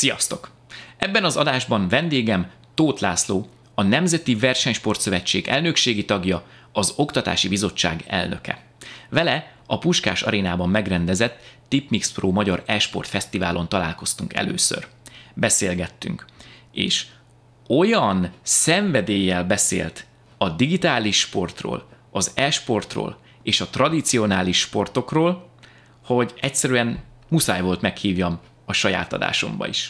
Sziasztok! Ebben az adásban vendégem Tóth László, a Nemzeti Versenysportszövetség elnökségi tagja, az Oktatási Bizottság elnöke. Vele a Puskás Arénában megrendezett Tipmix Pro Magyar e-sport fesztiválon találkoztunk először. Beszélgettünk, és olyan szenvedéllyel beszélt a digitális sportról, az e-sportról és a tradicionális sportokról, hogy egyszerűen muszáj volt meghívjam a saját adásomba is.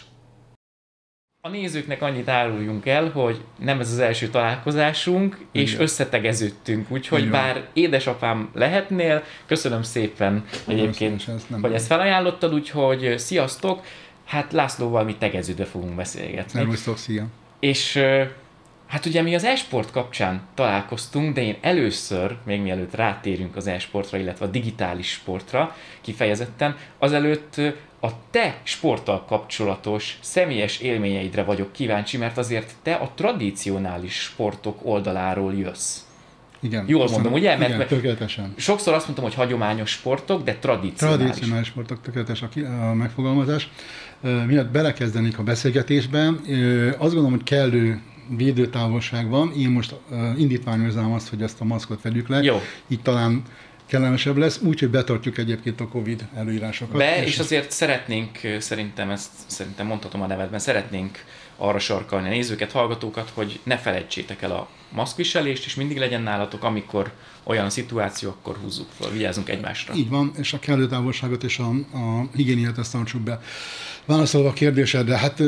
A nézőknek annyit áruljunk el, hogy nem ez az első találkozásunk, és összetegeződtünk, úgyhogy bár édesapám lehetnél, köszönöm szépen egyébként, hogy ezt felajánlottad, úgyhogy sziasztok, hát Lászlóval mi tegeződve fogunk beszélgetni. Szervusztok, szia! És hát ugye mi az e-sport kapcsán találkoztunk, de én először, még mielőtt rátérünk az e-sportra, illetve a digitális sportra kifejezetten, azelőtt a te sporttal kapcsolatos személyes élményeidre vagyok kíváncsi, mert azért te a tradicionális sportok oldaláról jössz. Igen. Jól mondom, ugye? Igen, tökéletesen. Sokszor azt mondtam, hogy hagyományos sportok, de tradicionális. Tradicionális sportok, tökéletes a megfogalmazás. Miatt belekezdenék a beszélgetésbe. Azt gondolom, hogy kellő védőtávolság van. Én most indítványoznám azt, hogy ezt a maszkot vegyük le. Jó. Így talán kellemesebb lesz, úgyhogy betartjuk egyébként a Covid előírásokat. És azért szeretnénk, szerintem mondhatom a nevedben, szeretnénk arra sarkalni a nézőket, hallgatókat, hogy ne felejtsétek el a maszkviselést, és mindig legyen nálatok, amikor olyan szituáció, akkor húzzuk fel, vigyázzunk egymásra. Így van, és a kellő távolságot és a higiéniát ezt tartsuk be. Válaszolva a kérdésedre, hát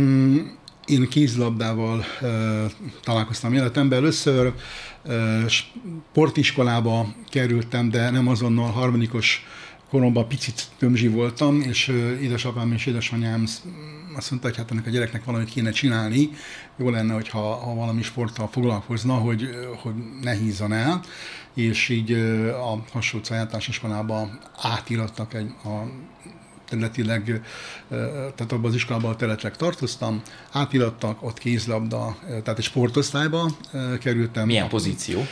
én kézilabdával találkoztam életemben. Először sportiskolába kerültem, de nem azonnal, harmadikos koromban picit tömzsi voltam, és édesapám és édesanyám azt mondta, hogy hát ennek a gyereknek valamit kéne csinálni. Jó lenne, hogyha valami sporttal foglalkozna, hogy ne hízzon el. És így a Hassóc általános iskolába átirattak területileg, tehát abban az iskolában a területleg tartoztam, átirattak, ott kézlabda, tehát egy sportosztályba kerültem. Milyen pozíció?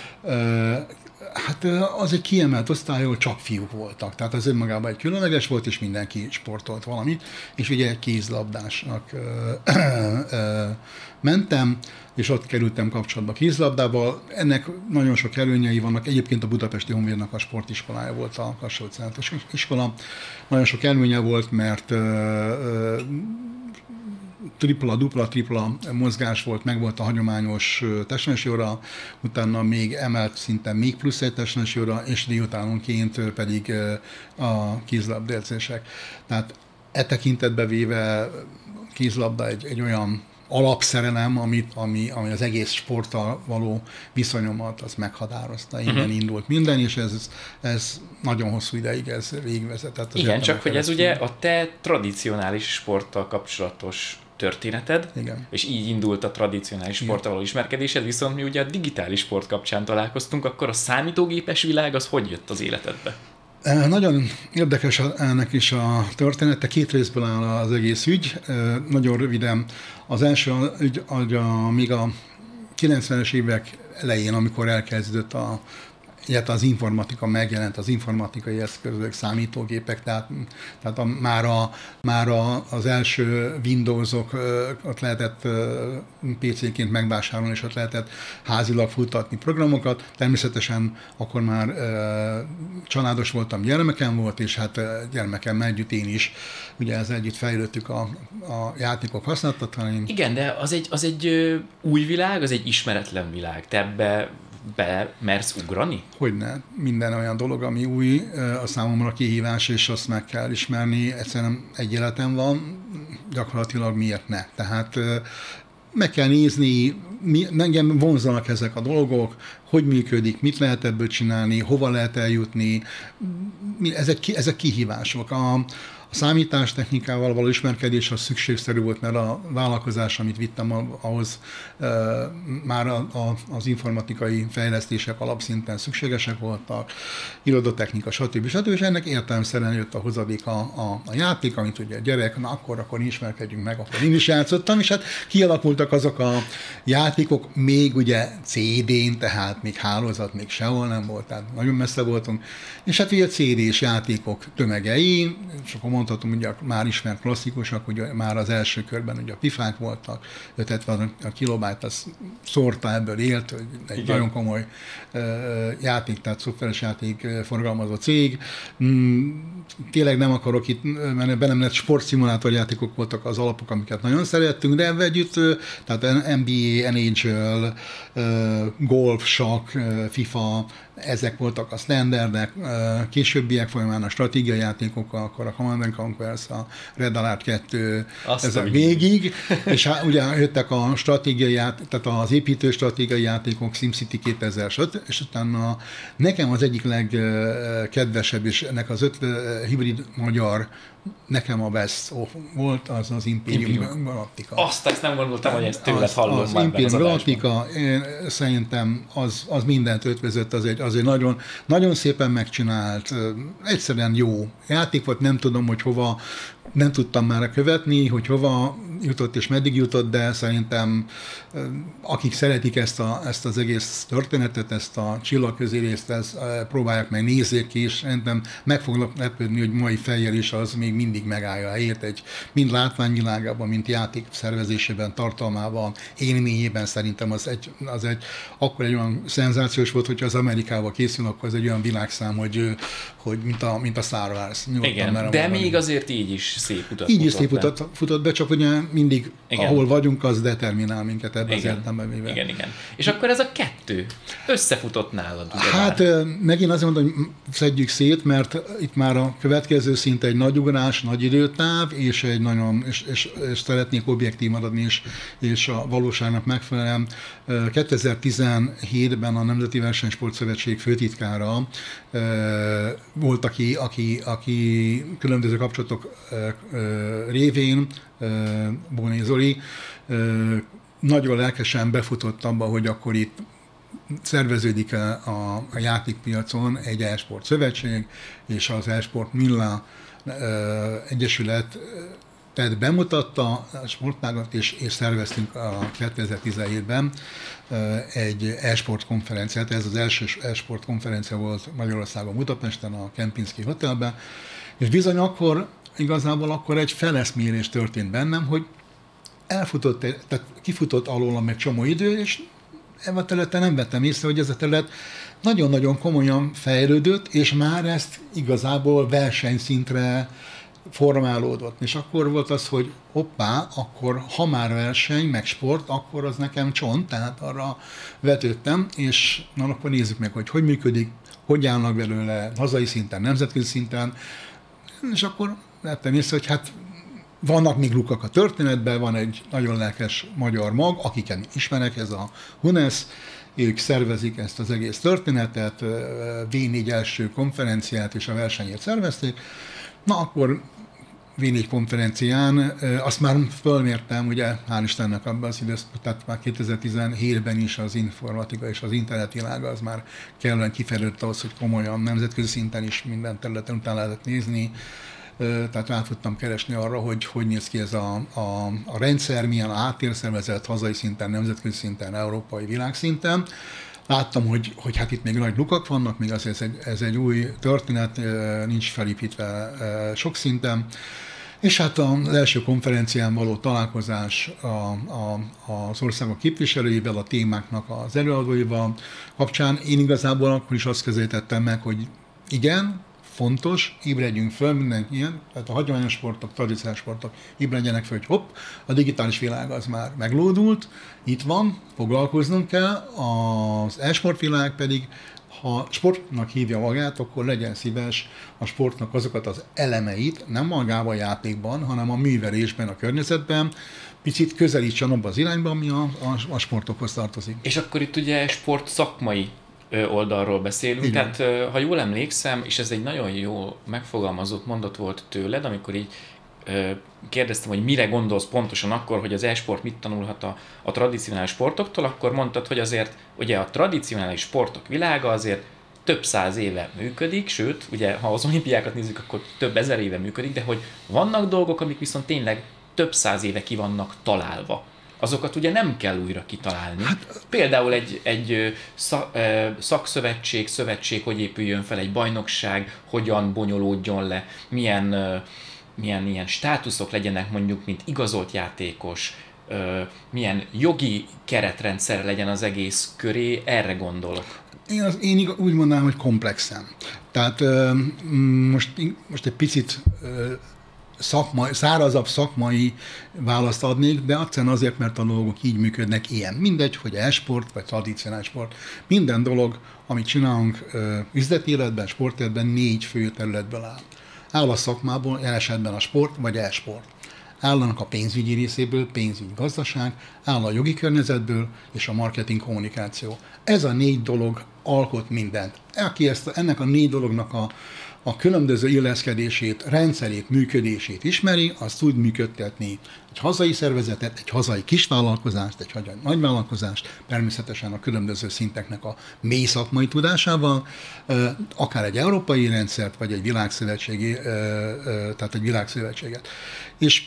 Hát az egy kiemelt osztály, ahol csak fiúk voltak. Tehát az önmagában egy különleges volt, és mindenki sportolt valamit. És ugye kézlabdásnak mentem, és ott kerültem kapcsolatba kézlabdával. Ennek nagyon sok előnyei vannak. Egyébként a Budapesti Honvédnak a sportiskolája volt a Kassó-Utcai iskola. Nagyon sok előnye volt, mert tripla mozgás volt, meg volt a hagyományos testnevelési óra, utána még emelt szinten még plusz egy testnevelési óra, és délutánonként pedig a kézlabdaedzések. Tehát e tekintetbe véve kézlabda egy olyan alapszerelem, ami az egész sporttal való viszonyomat az meghatározta. Innen indult minden, és ez nagyon hosszú ideig ez végigvezetett. Igen, csak hogy ez ugye a te tradicionális sporttal kapcsolatos történeted, igen. És így indult a tradicionális sporttal való ismerkedésed, viszont mi ugye a digitális sport kapcsán találkoztunk, akkor a számítógépes világ az hogy jött az életedbe? Nagyon érdekes ennek is a története, két részből áll az egész ügy. Nagyon röviden, az első ügy, még a 90-es évek elején, amikor elkezdődött illetve az informatika megjelent, az informatikai eszközök, számítógépek, tehát már az első Windowsok-ot lehetett PC-ként megvásárolni, és ott lehetett házilag futtatni programokat. Természetesen akkor már családos voltam, gyermekem volt, és hát gyermekemmel együtt én is, ugye ezzel együtt fejlődtük a játékok használatát. Igen, de az egy új világ, az egy ismeretlen világ. Te ebbe mersz ugrani? Hogyne. Minden olyan dolog, ami új, a számomra kihívás, és azt meg kell ismerni. Egyszerűen egy életem van, gyakorlatilag miért ne. Tehát meg kell nézni, engem vonzanak ezek a dolgok, hogy működik, mit lehet ebből csinálni, hova lehet eljutni. Ezek kihívások. A számítástechnikával való ismerkedés az szükségszerű volt, mert a vállalkozás, amit vittem, ahhoz már az informatikai fejlesztések alapszinten szükségesek voltak, irodatechnika, stb. És ennek értelemszerűen jött a hozadék a játék, amit ugye a gyerek, akkor ismerkedjünk meg, akkor én is játszottam, és hát kialakultak azok a játékok, még ugye CD-n, tehát még hálózat, még sehol nem volt, tehát nagyon messze voltunk, és hát ugye CD-s játékok tömegei, és akkor mondhatom, ugye már ismert klasszikusak, ugye már az első körben ugye a pifák voltak, 570 a kilobájt, az szórta ebből élt, hogy egy igen. nagyon komoly játék, tehát szoftveres játék forgalmazó cég. Tényleg nem akarok itt, mert bennem lett sportszimulátor játékok voltak az alapok, amiket nagyon szerettünk, de ebben együtt, tehát NBA, NHL, golf, sakk, FIFA, ezek voltak a standardek, későbbiek folyamán a stratégiai játékok, akkor a Command & Conquer, a Red Alert 2, ezek végig, és ugye jöttek a stratégiai tehát az építő stratégiai játékok, SimCity 2005, és utána nekem az egyik legkedvesebb, és ennek az 5 hibrid magyar, nekem a best volt, az Imperium Galactica. Ezt nem gondoltam, hogy ezt tőled hallom. Az Imperium Galactica, szerintem az mindent ötvözött, az egy nagyon, nagyon szépen megcsinált, egyszerűen jó játék volt, nem tudom, hogy hova, nem tudtam már követni, hogy hova jutott és meddig jutott, de szerintem akik szeretik ezt az egész történetet, ezt a csillagközi részt, próbálják meg, nézzék ki, és szerintem meg fognak lepődni, hogy mai fejjel is az még mindig megállja a helyét, mind látványvilágában, mint játék szervezésében, tartalmában, élményében szerintem az akkor egy olyan szenzációs volt, hogyha az Amerikával készül, akkor az egy olyan világszám, hogy mint a Star Wars. Igen, de mondani. Még azért így is szép utat így is szép utat futott be, csak ugye mindig, igen. ahol vagyunk, az determinál minket ebben az értelemben. Igen. És akkor ez a 2 összefutott nálad. Hát megint azt mondom, hogy szedjük szét, mert itt már a következő szint egy nagy ugrás, nagy időtáv, és egy nagyon, és szeretnék objektív maradni, és a valóságnak megfelelően. 2017-ben a Nemzeti Versenysportszövetség főtitkára volt, aki különböző kapcsolatok révén, Bóné Zoli, nagyon lelkesen befutott abba, hogy akkor itt szerveződik a játékpiacon egy e-sport szövetség, és az e-sport Milla Egyesület tehát bemutatta a sportágat, és szerveztünk a 2017-ben egy e-sport konferenciát. Ez az első e-sport konferencia volt Magyarországon, Budapesten, a Kempinski Hotelben, és bizony igazából egy feleszmérés történt bennem, hogy tehát kifutott alólam egy csomó idő, és ebben a területen nem vettem észre, hogy ez a terület nagyon-nagyon komolyan fejlődött, és már ezt igazából versenyszintre formálódott. És akkor volt az, hogy hoppá, akkor ha már verseny, meg sport, akkor az nekem csont, tehát arra vetődtem, és na, akkor nézzük meg, hogy működik, hogy állnak belőle hazai szinten, nemzetközi szinten, és akkor vettem észre, hogy hát vannak még lukak a történetben, van egy nagyon lelkes magyar mag, akiket ismerek, ez a Hunes, ők szervezik ezt az egész történetet, V4 első konferenciát és a versenyét szervezték. Na akkor V4 konferencián, azt már fölmértem, ugye hál' Istennek abban az időszak, tehát már 2017-ben is az informatika és az internetvilága az már kellően kifejlődött ahhoz, hogy komolyan nemzetközi szinten is minden területen után lehetett nézni. Tehát rá tudtam keresni arra, hogy néz ki ez a rendszer, milyen a háttérszervezet hazai szinten, nemzetközi szinten, európai világszinten. Láttam, hogy hát itt még nagy lukak vannak, még azért ez egy új történet, nincs felépítve sok szinten. És hát az első konferencián való találkozás az országok képviselőivel, a témáknak az előadóival kapcsán én igazából akkor is azt közelítettem meg, hogy igen, fontos, ébredjünk föl, mindenki ilyen, tehát a hagyományos sportok, tradicionális sportok ébredjenek föl, hogy hopp, a digitális világ az már meglódult, itt van, foglalkoznunk kell, az e-sport világ pedig, ha sportnak hívja magát, akkor legyen szíves a sportnak azokat az elemeit, nem magában a játékban, hanem a művelésben, a környezetben, picit közelítsen abba az irányba, ami a sportokhoz tartozik. És akkor itt ugye sport szakmai oldalról beszélünk, igen. Tehát ha jól emlékszem, és ez egy nagyon jó megfogalmazott mondat volt tőled, amikor így kérdeztem, hogy mire gondolsz pontosan akkor, hogy az e-sport mit tanulhat a tradicionális sportoktól, akkor mondtad, hogy azért ugye a tradicionális sportok világa azért több száz éve működik, sőt, ugye ha az olimpiákat nézzük, akkor több ezer éve működik, de hogy vannak dolgok, amik viszont tényleg több száz éve ki vannak találva. Azokat ugye nem kell újra kitalálni. Hát, például egy szövetség, hogy épüljön fel, egy bajnokság, hogyan bonyolódjon le, milyen milyen ilyen státuszok legyenek mondjuk, mint igazolt játékos, milyen jogi keretrendszer legyen az egész köré, erre gondolok. Én úgy mondanám, hogy komplexen. Tehát most egy picit szárazabb szakmai választ adnék, de egyszerűen azért, mert a dolgok így működnek ilyen. Mindegy, hogy e-sport vagy tradicionális sport. Minden dolog, amit csinálunk üzleti életben, sportéletben 4 fő területből áll. Áll a szakmából, jelen esetben a sport vagy e-sport. Állnak a pénzügyi részéből, pénzügyi gazdaság, áll a jogi környezetből és a marketing kommunikáció. Ez a 4 dolog alkot mindent. Aki ennek a 4 dolognak a különböző illeszkedését, rendszerét, működését ismeri, azt tud működtetni egy hazai szervezetet, egy hazai kisvállalkozást, egy hazai nagyvállalkozást, természetesen a különböző szinteknek a mély szakmai tudásával, akár egy európai rendszert, vagy egy világszövetségi, tehát egy világszövetséget. És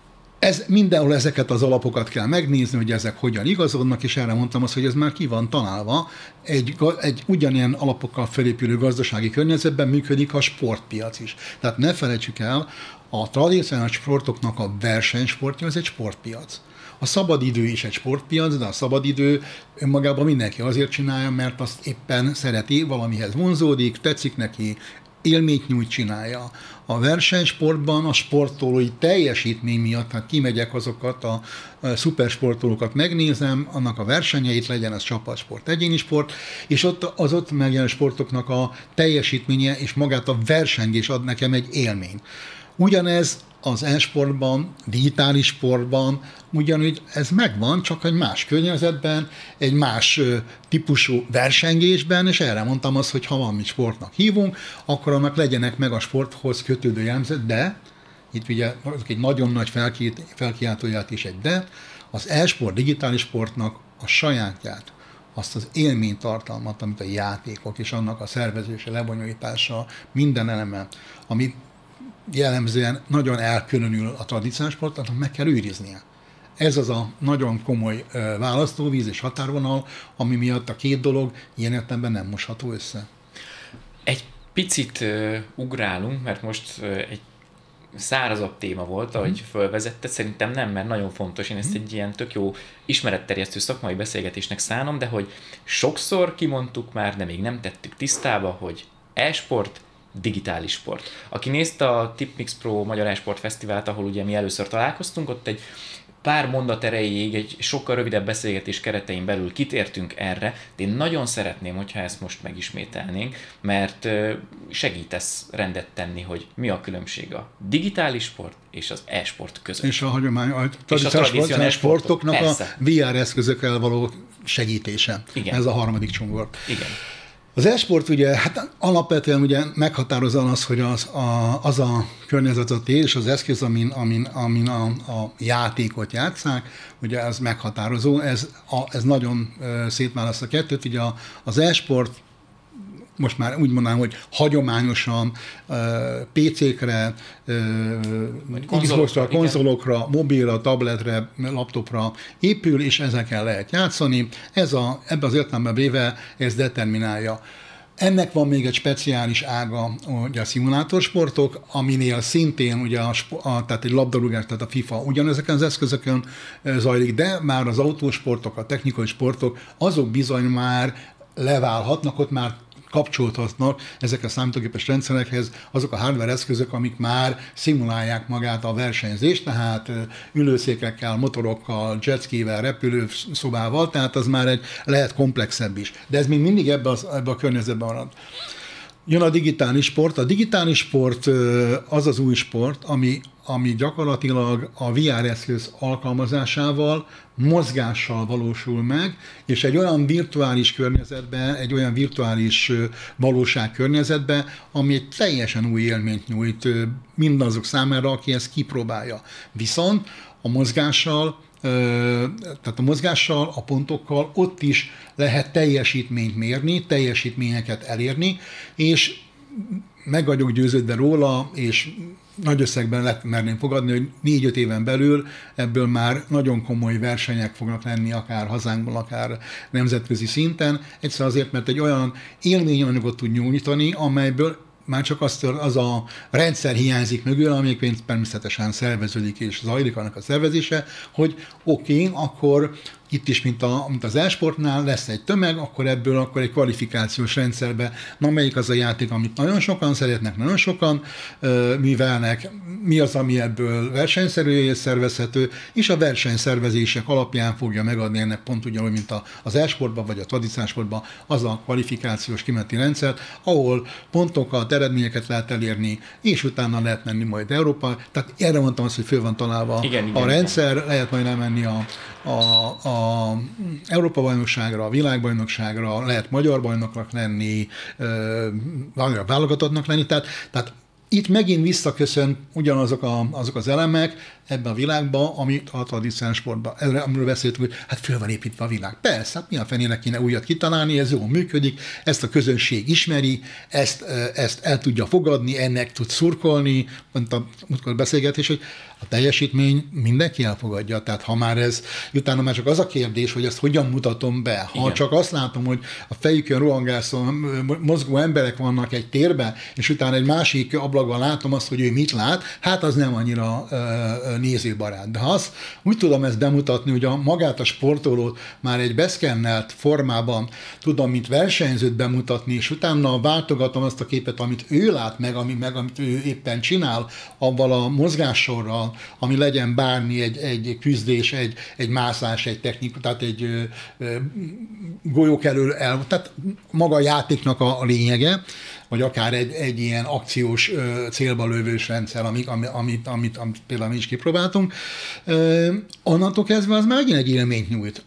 mindenhol ezeket az alapokat kell megnézni, hogy ezek hogyan igazodnak, és erre mondtam azt, hogy ez már ki van találva. Egy ugyanilyen alapokkal felépülő gazdasági környezetben működik a sportpiac is. Tehát ne felejtsük el, a tradicionális sportoknak a versenysportja az egy sportpiac. A szabadidő is egy sportpiac, de a szabadidő önmagában mindenki azért csinálja, mert azt éppen szereti, valamihez vonzódik, tetszik neki, élményt nyújt, csinálja. A versenysportban a sportolói teljesítmény miatt, hát kimegyek azokat a szupersportolókat megnézem, annak a versenyeit, legyen az csapatsport, egyéni sport, és az ott megjelenő sportoknak a teljesítménye és magát a versengés ad nekem egy élményt. Ugyanez az e-sportban, digitális sportban, ugyanúgy ez megvan, csak egy más környezetben, egy más típusú versengésben, és erre mondtam azt, hogy ha valamit sportnak hívunk, akkor annak legyenek meg a sporthoz kötődő jellemzők, de, itt ugye egy nagyon nagy felkiáltóját is egy de, az e-sport, digitális sportnak a sajátját, azt az élménytartalmat, amit a játékok és annak a szervezése, lebonyolítása, minden eleme, amit jellemzően nagyon elkülönül a tradicionális sportnak, meg kell őriznie. Ez az a nagyon komoly választóvíz és határvonal, ami miatt a 2 dolog ilyen értelemben nem mosható össze. Egy picit ugrálunk, mert most egy szárazabb téma volt, ahogy fölvezetted, szerintem nem, mert nagyon fontos, én ezt egy ilyen tök jó ismeretterjesztő szakmai beszélgetésnek szánom, de hogy sokszor kimondtuk már, de még nem tettük tisztába, hogy e-sport, digitális sport. Aki nézte a Tipmix Pro Magyar e-sport Fesztivált, ahol ugye mi először találkoztunk, ott egy pár mondat erejéig, egy sokkal rövidebb beszélgetés keretein belül kitértünk erre, de én nagyon szeretném, hogyha ezt most megismételnénk, mert segítesz rendet tenni, hogy mi a különbség a digitális sport és az e-sport között. És a tradicionális sportoknak persze. A VR eszközökkel való segítése. Igen. Ez a harmadik csomagort. Igen. Az e-sport ugye, hát alapvetően ugye meghatározza az, hogy az a környezetet és az eszköz, amin a játékot játsszák, ugye ez meghatározó, ez nagyon szétválaszt a kettőt, ugye az e-sport most már úgy mondanám, hogy hagyományosan PC-kre, Xbox-ra, konzolokra, mobilra, tabletre, laptopra épül, és ezeken lehet játszani. Ebben az értelemben véve ez determinálja. Ennek van még egy speciális ága, ugye a szimulátorsportok, aminél szintén ugye tehát egy labdarúgás, tehát a FIFA ugyanezeken az eszközökön zajlik, de már az autósportok, a technikai sportok, azok bizony már leválhatnak, ott már kapcsolódhatnak ezek a számítógépes rendszerekhez azok a hardware eszközök, amik már szimulálják magát a versenyzést, tehát ülőszékekkel, motorokkal, jetskivel, repülőszobával, tehát az már lehet komplexebb is. De ez még mindig ebbe a környezetben marad. Jön a digitális sport. A digitális sport az az új sport, ami gyakorlatilag a VR eszköz alkalmazásával, mozgással valósul meg, és egy olyan virtuális környezetben, egy olyan virtuális valóság környezetben, ami egy teljesen új élményt nyújt mindazok számára, aki ezt kipróbálja. Viszont a mozgással, a pontokkal ott is lehet teljesítményt mérni, teljesítményeket elérni, és meg vagyok győződve róla, és nagy összegben merném fogadni, hogy 4-5 éven belül ebből már nagyon komoly versenyek fognak lenni, akár hazánkban, akár nemzetközi szinten. Egyszer azért, mert egy olyan élményanyagot tud nyújtani, amelyből már csak az a rendszer hiányzik mögül, amelyik természetesen szerveződik és zajlik annak a szervezése, hogy oké, akkor itt is, mint az e-sportnál lesz egy tömeg, akkor ebből akkor egy kvalifikációs rendszerbe, na melyik az a játék, amit nagyon sokan szeretnek, nagyon sokan művelnek, mi az, ami ebből versenyszerű és szervezhető, és a versenyszervezések alapján fogja megadni ennek pont ugyanúgy, mint az e-sportban vagy a tradicionális sportban az a kvalifikációs kimeneti rendszer, ahol pontokat, eredményeket lehet elérni, és utána lehet menni majd Európa. Tehát erre mondtam azt, hogy föl van találva a rendszer, lehet majd elmenni a Európa-bajnokságra, a világbajnokságra, lehet magyar bajnoknak lenni, válogatottnak lenni, tehát itt megint visszaköszön ugyanazok azok az elemek ebben a világban, amit a tradicionális sportban. Amiről beszéltünk, hogy hát föl van építve a világ. Persze, hát mi a fenének kéne újat kitalálni, ez jól működik, ezt a közönség ismeri, ezt el tudja fogadni, ennek tud szurkolni, mondta a beszélgetés, hogy a teljesítmény mindenki elfogadja, tehát ha már ez, utána már csak az a kérdés, hogy ezt hogyan mutatom be. Ha igen. Csak azt látom, hogy a fejükön rohangászó, mozgó emberek vannak egy térben, és utána egy másik ablakban látom azt, hogy ő mit lát, hát az nem annyira nézőbarát. De ha azt úgy tudom ezt bemutatni, hogy magát a sportolót már egy beszkennelt formában tudom, mint versenyzőt bemutatni, és utána váltogatom azt a képet, amit ő lát meg, amit ő éppen csinál, avval a mozgássorral, ami legyen bármi, egy küzdés, egy mászás, egy technika, tehát egy golyók elől tehát maga a játéknak a lényege, vagy akár egy ilyen akciós célba lövős rendszer, amit például mi is kipróbáltunk. Onnantól kezdve az megint egy élményt nyújt.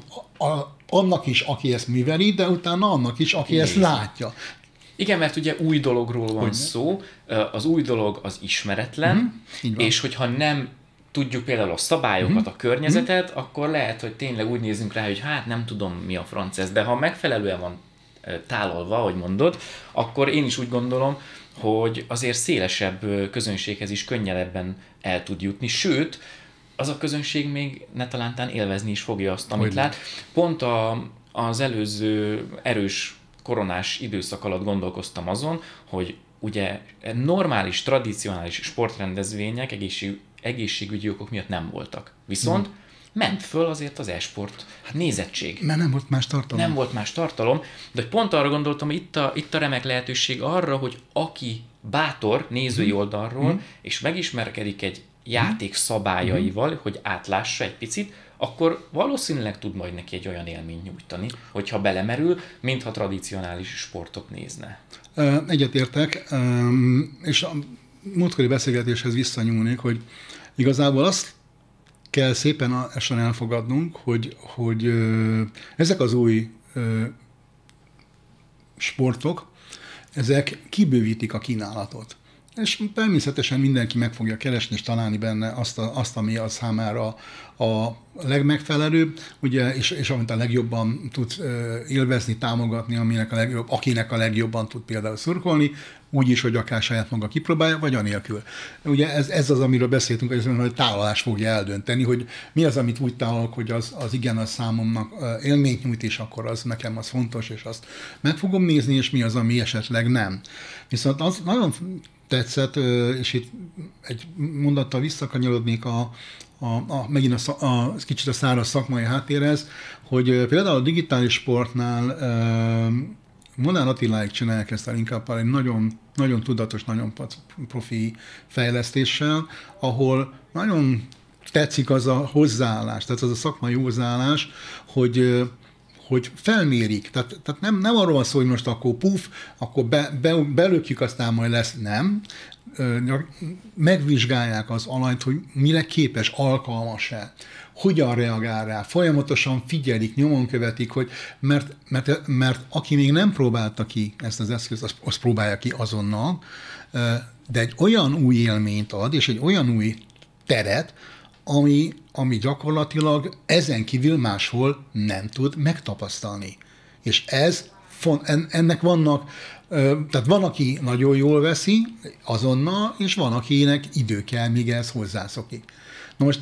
Annak is, aki ezt műveli, de utána annak is, aki ezt látja. Igen, mert ugye új dologról van szó, az új dolog az ismeretlen, és hogyha nem tudjuk például a szabályokat, a környezetet, akkor lehet, hogy tényleg úgy nézünk rá, hogy hát nem tudom mi a franc ez, de ha megfelelően van tálalva, ahogy mondod, akkor én is úgy gondolom, hogy azért szélesebb közönséghez is könnyebben el tud jutni, sőt, az a közönség még netalántán élvezni is fogja azt, amit lát. Pont az előző erős koronás időszak alatt gondolkoztam azon, hogy ugye normális, tradicionális sportrendezvények egészségügyi okok miatt nem voltak. Viszont ment föl azért az e-sport nézettség. Mert nem volt más tartalom. Nem volt más tartalom, de pont arra gondoltam, hogy itt a remek lehetőség arra, hogy aki bátor nézői oldalról, és megismerkedik egy játék szabályaival, hogy átlássa egy picit, akkor valószínűleg tud majd neki egy olyan élményt nyújtani, hogyha belemerül, mintha tradicionális sportot nézne. Egyetértek, és a múltkori beszélgetéshez visszanyúlnék, hogy igazából azt kell szépen elfogadnunk, hogy ezek az új sportok, ezek kibővítik a kínálatot. És természetesen mindenki meg fogja keresni és találni benne azt ami a számára a legmegfelelőbb, ugye, és amit a legjobban tud élvezni, támogatni, akinek a legjobban tud például szurkolni, úgy is, hogy akár saját maga kipróbálja, vagy anélkül. Ugye ez az, amiről beszéltünk, hogy tálalás fogja eldönteni, hogy mi az, amit úgy tálalok, hogy az igen, az számomnak élményt nyújt, és akkor az nekem az fontos, és azt meg fogom nézni, és mi az, ami esetleg nem. Viszont az nagyon tetszett, és itt egy mondattal visszakanyarodnék megint kicsit a száraz szakmai háttérhez, hogy például a digitális sportnál Molnár Attiláik csinálják ezt inkább egy nagyon, nagyon tudatos, nagyon profi fejlesztéssel, ahol nagyon tetszik az a hozzáállás, tehát az a szakmai hozzáállás, hogy felmérik. Tehát nem arról van szó, hogy most akkor akkor belökjük, aztán majd lesz. Nem. Megvizsgálják az alanyt, hogy mire képes, alkalmas-e, hogyan reagál rá, folyamatosan figyelik, nyomon követik, hogy mert aki még nem próbálta ki ezt az eszközt, azt próbálja ki azonnal, de egy olyan új élményt ad, és egy olyan új teret, ami gyakorlatilag ezen kívül máshol nem tud megtapasztalni. És ennek vannak, tehát van, aki nagyon jól veszi azonnal, és van, akinek idő kell, míg ez hozzászokik. Na most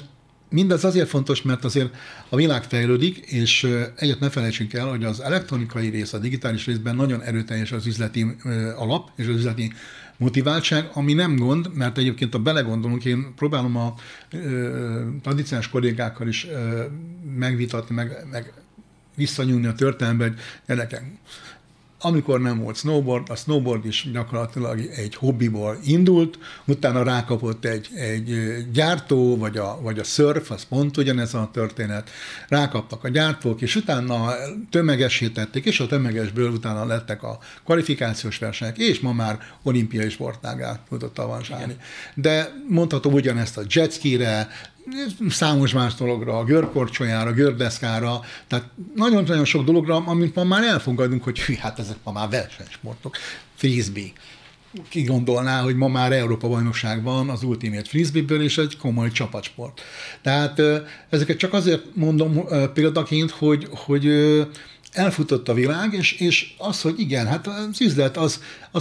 mindez azért fontos, mert azért a világ fejlődik, és egyet ne felejtsünk el, hogy az elektronikai rész, a digitális részben nagyon erőteljes az üzleti alap és az üzleti motiváltság, ami nem gond, mert egyébként, ha belegondolunk, én próbálom a tradicionális kollégákkal is megvitatni, meg visszanyúlni a történelembe, hogy gyerekek, amikor nem volt snowboard, a snowboard is gyakorlatilag egy hobbiból indult, utána rákapott egy gyártó, vagy a surf, az pont ugyanez a történet. Rákaptak a gyártók, és utána tömegesítették, és a tömegesből utána lettek a kvalifikációs versenyek, és ma már olimpiai sportágá tudott avanzsálni. De mondhatom ugyanezt a jetskire, számos más dologra, a görkorcsolyára, gördeszkára, tehát nagyon-nagyon sok dologra, amit ma már elfogadunk, hogy hát ezek ma már versenysportok. Frisbee. Ki gondolná, hogy ma már Európa-bajnokság van az Ultimate Frisbee-ből, és egy komoly csapatsport. Tehát ezeket csak azért mondom példaként, hogy elfutott a világ, és az, hogy igen, hát az üzlet az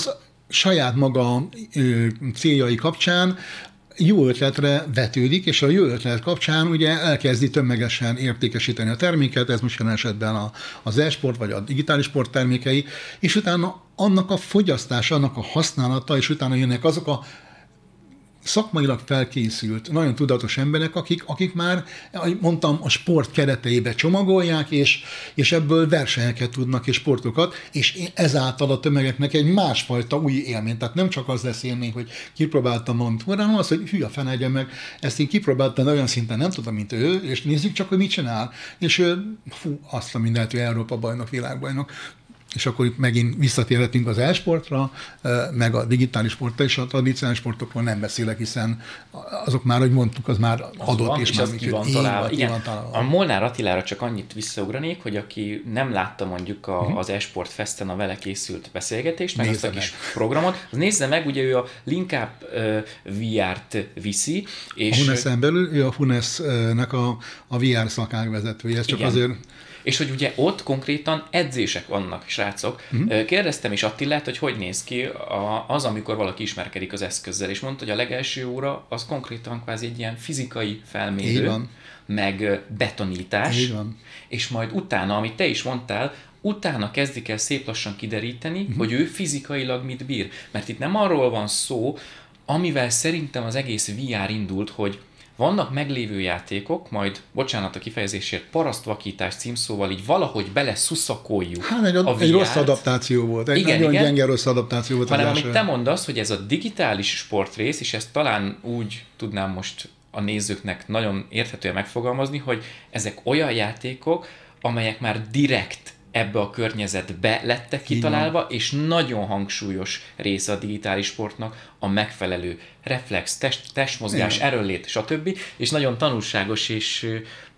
saját maga céljai kapcsán jó ötletre vetődik, és a jó ötlet kapcsán ugye elkezdi tömegesen értékesíteni a terméket, ez most jelen esetben az e-sport vagy a digitális sport termékei, és utána annak a fogyasztása, annak a használata, és utána jönnek azok a szakmailag felkészült, nagyon tudatos emberek, akik már, ahogy mondtam, a sport kereteibe csomagolják, és ebből versenyeket tudnak, és sportokat, és ezáltal a tömegeknek egy másfajta új élmény. Tehát nem csak az lesz élmény, hogy kipróbáltam valamit, hanem az, hogy hű, a fenegye meg, ezt én kipróbáltam, olyan szinten nem tudom, mint ő, és nézzük csak, hogy mit csinál. És azt a mindent, hogy Európa-bajnok, világbajnok. És akkor itt megint visszatérhetünk az e-sportra, meg a digitális sportra, és a tradicionális sportokról nem beszélek, hiszen azok már, hogy mondtuk, az már adott, van, és már ki van találva. Igen. A Molnár Attilára csak annyit visszaugranék, hogy aki nem látta mondjuk az e-sport festen a vele készült beszélgetést, meg nézze azt a kis programot, az nézze meg, ugye ő a Linkup VR-t viszi. És a Hunesen belül ő a Hunesnek a VR szakák vezetője, ez csak igen. Azért... És hogy ugye ott konkrétan edzések vannak, srácok. Kérdeztem is Attilát, hogy néz ki az, amikor valaki ismerkedik az eszközzel, és mondta, hogy a legelső óra az konkrétan kvázi egy ilyen fizikai felmérő, meg betonítás, és majd utána, amit te is mondtál, utána kezdik el szép lassan kideríteni, hogy ő fizikailag mit bír. Mert itt nem arról van szó, amivel szerintem az egész VR indult, hogy vannak meglévő játékok, majd, bocsánat a kifejezésért, parasztvakítás címszóval így valahogy beleszuszakoljuk hát egy rossz adaptáció volt. Egy nagyon gyenge rossz adaptáció volt. Hanem amit te mondasz, hogy ez a digitális sportrész, és ezt talán úgy tudnám most a nézőknek nagyon érthetően megfogalmazni, hogy ezek olyan játékok, amelyek már direkt ebbe a környezetbe lettek kitalálva, és nagyon hangsúlyos része a digitális sportnak a megfelelő reflex, testmozgás, erőnlét, stb. És nagyon tanulságos és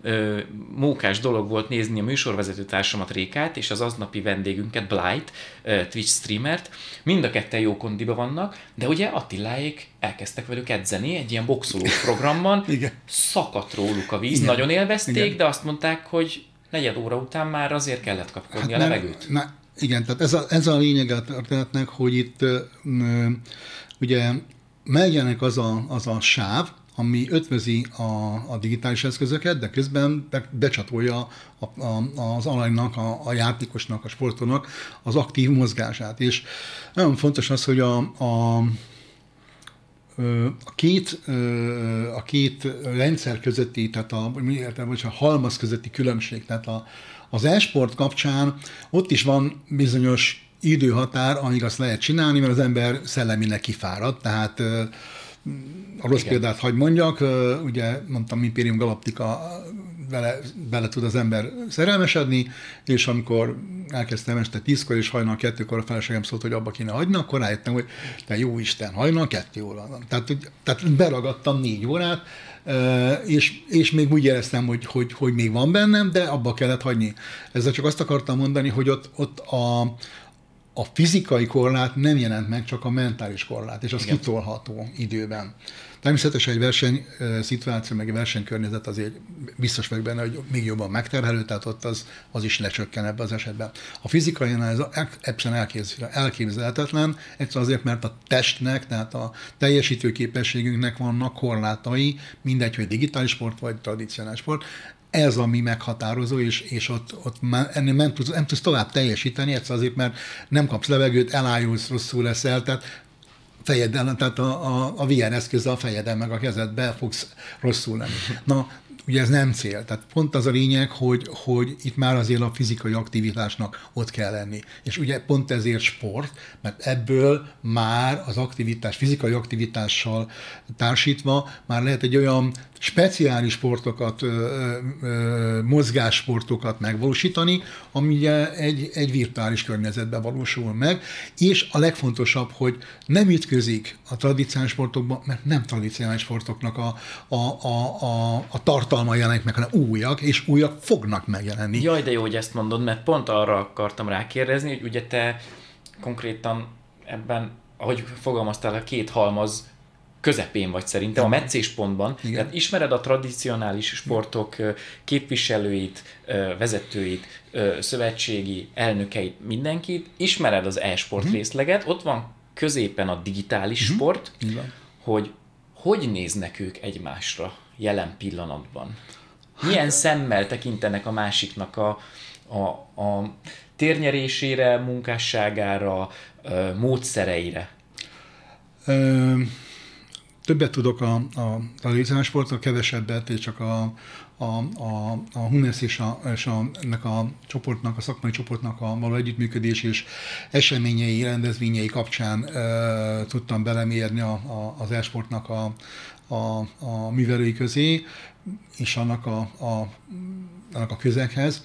mókás dolog volt nézni a műsorvezető társamat, Rékát, és az aznapi vendégünket, Blight, Twitch streamert. Mind a ketten jó kondiba vannak, de ugye Attiláék elkezdtek velük edzeni egy ilyen boxolós programban, szakadt róluk a víz, nagyon élvezték, de azt mondták, hogy negyed óra után már azért kellett kapkodni a levegőt. Igen, tehát ez a lényeg a történetnek, hogy itt ugye megjelenik az a sáv, ami ötvözi a digitális eszközöket, de közben becsatolja az alanynak, a játékosnak, a sportolónak az aktív mozgását. És nagyon fontos az, hogy a két rendszer közötti, tehát a halmaz közötti különbség, tehát az e-sport kapcsán ott is van bizonyos időhatár, amíg azt lehet csinálni, mert az ember szellemileg kifárad, tehát a rossz példát hagy mondjak, ugye mondtam, Imperium Galactica, bele tud az ember szerelmesedni, és amikor elkezdtem este 10-kor és hajnal 2-kor a feleségem szólt, hogy abba kéne hagyni, akkor rájöttem, hogy te jó Isten, hajnal 2 óra van. Tehát beragadtam 4 órát, és még úgy éreztem, hogy még van bennem, de abba kellett hagyni. Ezzel csak azt akartam mondani, hogy ott a fizikai korlát nem jelent meg, csak a mentális korlát, és az Igen. kitolható időben. Természetesen egy versenyszituáció, meg egy versenykörnyezet azért biztos vagyok benne, hogy még jobban megterhelő, tehát ott az is lecsökken ebben az esetben. A fizikai ez abszolút elképzelhetetlen, egyszerűen azért, mert a testnek, tehát a teljesítőképességünknek vannak korlátai, mindegy, hogy digitális sport vagy tradicionális sport. Ez ami meghatározó, és ott már ennél nem tudsz tovább teljesíteni, egyszerűen azért, mert nem kapsz levegőt, elájulsz, rosszul leszel, tehát fejeddel, tehát a VR eszközzel a fejeden meg a kezedbe fogsz rosszul lenni. Na, ugye ez nem cél. Tehát pont az a lényeg, hogy itt már azért a fizikai aktivitásnak ott kell lenni. És ugye pont ezért sport, mert ebből már az aktivitás, fizikai aktivitással társítva már lehet egy olyan speciális sportokat, mozgássportokat megvalósítani, ami ugye egy virtuális környezetben valósul meg, és a legfontosabb, hogy nem ütközik a tradicionális sportokban, mert nem tradicionális sportoknak a tartalma jelenik meg, hanem újak, és újak fognak megjelenni. Jaj, de jó, hogy ezt mondod, mert pont arra akartam rákérdezni, hogy ugye te konkrétan ebben, ahogy fogalmaztál, a két halmaz közepén vagy szerintem, a meccéspontban. Igen. Tehát ismered a tradicionális sportok képviselőit, vezetőit, szövetségi elnökeit, mindenkit, ismered az e-sport részleget, ott van középen a digitális sport, hogy néznek ők egymásra jelen pillanatban? Milyen szemmel tekintenek a másiknak a térnyerésére, munkásságára, módszereire? Többet tudok a tradicionális sportról, kevesebbet, és csak a HUNESZ és ennek a csoportnak, a szakmai csoportnak a való együttműködés és eseményei, rendezvényei kapcsán tudtam belemérni az e-sportnak a művelői közé, és annak a közeghez.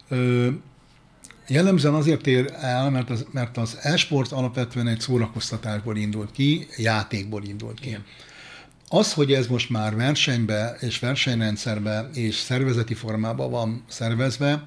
Jellemzően azért ér el, mert az e-sport alapvetően egy szórakoztatásból indult ki, játékból indult ki. Igen. Az, hogy ez most már versenybe és versenyrendszerbe és szervezeti formában van szervezve,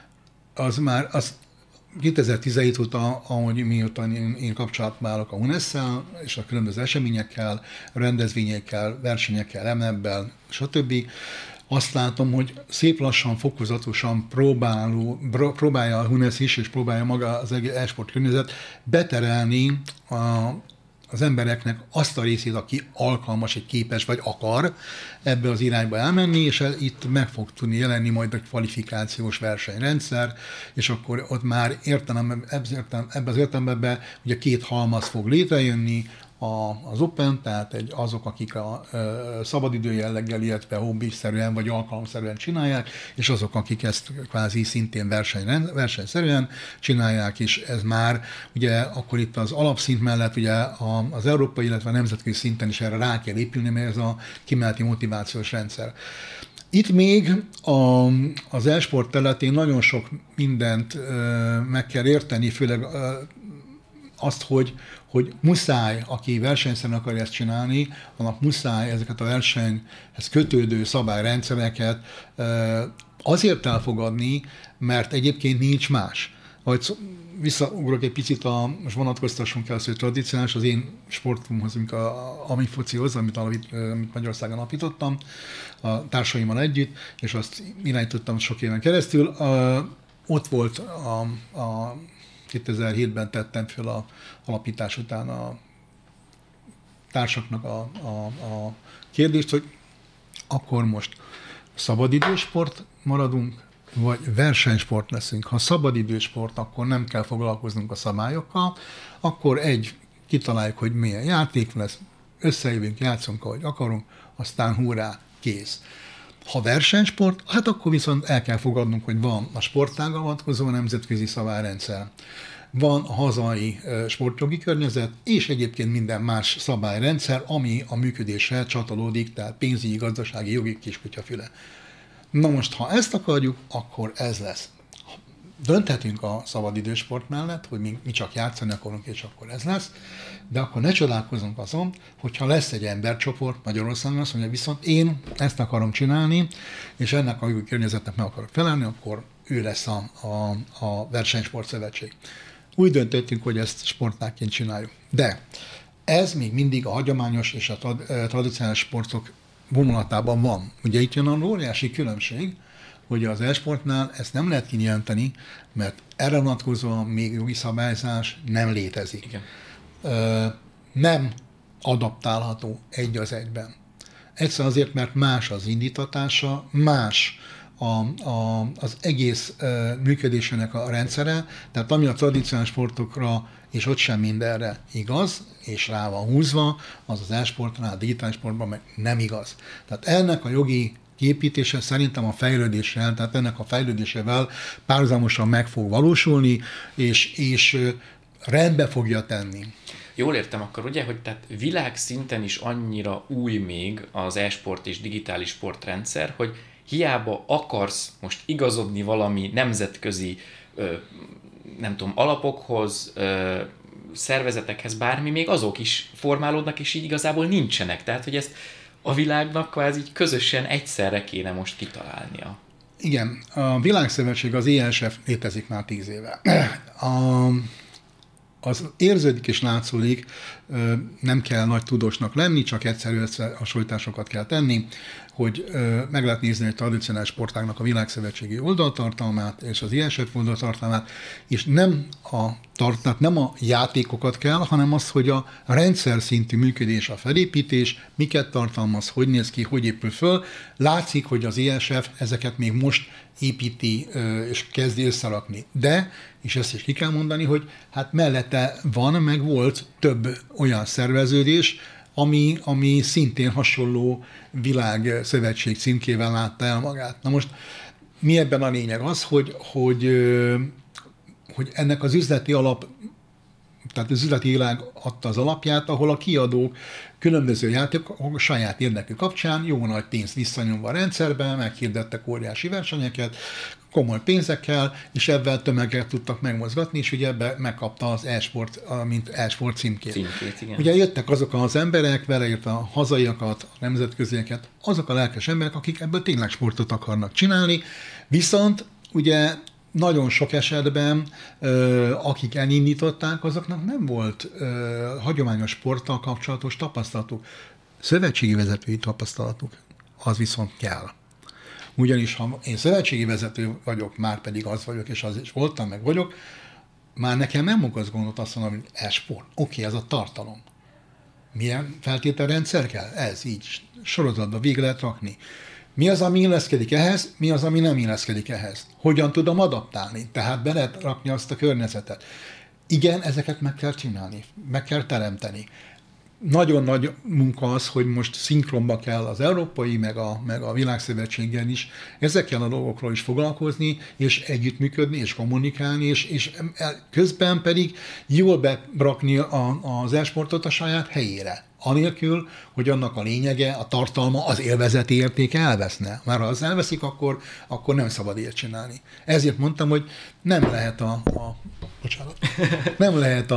az 2017 óta, mióta én kapcsolatban állok a HUNESZ-szel, és a különböző eseményekkel, rendezvényekkel, versenyekkel, MNEB-bel, stb. Azt látom, hogy szép lassan, fokozatosan próbálja a HUNESZ is, és próbálja maga az e-sport környezet beterelni az embereknek azt a részét, aki alkalmas, egy képes vagy akar ebbe az irányba elmenni, és itt meg fog tudni jelenni majd egy kvalifikációs versenyrendszer, és akkor ott már ebben az értelemben ugye két halmaz fog létrejönni, az Open, tehát azok, akik a szabadidő jelleggel, illetve hobbiszerűen vagy alkalomszerűen csinálják, és azok, akik ezt kvázi szintén versenyszerűen csinálják, és ez már ugye akkor itt az alapszint mellett ugye az európai, illetve a nemzetközi szinten is erre rá kell épülni, mert ez a kimeneti motivációs rendszer. Itt még az e-sport területén nagyon sok mindent meg kell érteni, főleg azt, hogy muszáj, aki versenyszerűen akarja ezt csinálni, annak muszáj ezeket a versenyhez kötődő szabályrendszereket azért elfogadni, mert egyébként nincs más. Ahogy visszaugrok egy picit, most vonatkoztassunk el azt, hogy tradicionális az én sportomhoz, ami focihoz, amit Magyarországon alapítottam, a társaimmal együtt, és azt irányítottam sok éven keresztül. Ott volt a 2007-ben tettem föl a alapítás után a társaknak a kérdést, hogy akkor most szabadidősport maradunk, vagy versenysport leszünk. Ha szabadidősport, akkor nem kell foglalkoznunk a szabályokkal, akkor kitaláljuk, hogy milyen játék lesz, összejövünk, játszunk, ahogy akarunk, aztán hurrá, kész. Ha versenysport, hát akkor viszont el kell fogadnunk, hogy van a sportágra vonatkozó nemzetközi szabályrendszer, van a hazai sportjogi környezet, és egyébként minden más szabályrendszer, ami a működésre csatolódik, tehát pénzügyi, gazdasági, jogi kiskutyafüle. Na most, ha ezt akarjuk, akkor ez lesz. Dönthetünk a szabadidősport mellett, hogy mi csak játszani akarunk, és akkor ez lesz, de akkor ne csodálkozunk azon, hogyha lesz egy embercsoport Magyarországon, azt mondja, viszont én ezt akarom csinálni, és ennek a környezetnek meg akarok felelni, akkor ő lesz a versenysport szövetség. úgy döntöttünk, hogy ezt sportágként csináljuk. De ez még mindig a hagyományos és a tradicionális sportok vonulatában van. Ugye itt jön a óriási különbség, hogy az e-sportnál ezt nem lehet kijelenteni, mert erre vonatkozóan még jogi szabályzás nem létezik. Igen. Nem adaptálható egy az egyben. Egyszer azért, mert más az indítatása, más az egész működésének a rendszere, tehát ami a tradicionális sportokra, és ott sem mindenre igaz, és rá van húzva, az az e-sportnál, a digitális sportban meg nem igaz. Tehát ennek a jogi kiépítése szerintem a fejlődéssel, tehát ennek a fejlődésével párhuzamosan meg fog valósulni, és rendbe fogja tenni. Jól értem akkor, ugye, hogy tehát világszinten is annyira új még az e-sport és digitális sportrendszer, hogy hiába akarsz most igazodni valami nemzetközi, nem tudom, alapokhoz, szervezetekhez, bármi, még azok is formálódnak, és így igazából nincsenek. Tehát, hogy ezt a világnak kvázi közösen egyszerre kéne most kitalálnia. Igen, a Világszövetség, az ESF létezik már 10 éve. Az érződik és látszódik, nem kell nagy tudósnak lenni, csak egyszerű összehasonlításokat kell tenni, hogy meg lehet nézni egy tradicionális sportágnak a Világszövetségi oldaltartalmát és az ESF oldaltartalmát, és nem a játékokat kell, hanem az, hogy a rendszer szintű működés, a felépítés, miket tartalmaz, hogy néz ki, hogy épül föl. Látszik, hogy az ESF ezeket még most építi és kezdi összerakni. De, és ezt is ki kell mondani, hogy hát mellette van, meg volt több olyan szerveződés, ami szintén hasonló világszövetség címkével látta el magát. Na most mi ebben a lényeg? Az, hogy ennek az üzleti alap, tehát az üzleti világ adta az alapját, ahol a kiadók különböző játékok a saját érdekű kapcsán jó nagy pénzt visszanyomva a rendszerbe, meghirdettek óriási versenyeket, komoly pénzekkel, és ebben tömeget tudtak megmozgatni, és ugye ebbe megkapta az e-sport, mint e-sport címkét. Igen. Ugye jöttek azok az emberek, beleértve a hazaiakat, a nemzetközieket, azok a lelkes emberek, akik ebből tényleg sportot akarnak csinálni, viszont ugye nagyon sok esetben, akik elindították, azoknak nem volt hagyományos sporttal kapcsolatos tapasztalatuk. Szövetségi vezetői tapasztalatuk, az viszont kell. Ugyanis ha én szövetségi vezető vagyok, már pedig az vagyok, és az is voltam, meg vagyok, már nekem nem okoz gondot azt mondom, hogy e-sport. Oké, ez a tartalom. Milyen feltételrendszer kell? Ez így sorozatba végig lehet rakni. Mi az, ami illeszkedik ehhez, mi az, ami nem illeszkedik ehhez? Hogyan tudom adaptálni? Tehát be lehet rakni azt a környezetet. Igen, ezeket meg kell csinálni, meg kell teremteni. Nagyon nagy munka az, hogy most szinkronba kell az európai, meg a világszövetséggel is ezekkel a dolgokról is foglalkozni, és együttműködni, és kommunikálni, és közben pedig jól berakni az e-sportot a saját helyére. Anélkül, hogy annak a lényege, a tartalma, az élvezeti értéke elveszne. Már ha az elveszik, akkor nem szabad ilyet csinálni. Ezért mondtam, hogy nem lehet nem lehet